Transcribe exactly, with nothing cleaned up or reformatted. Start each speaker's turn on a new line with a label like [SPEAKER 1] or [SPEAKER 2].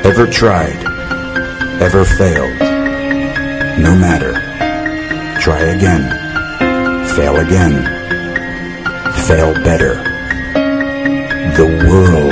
[SPEAKER 1] Ever tried? Ever failed? No matter. Try again. Fail again. Fail better. The world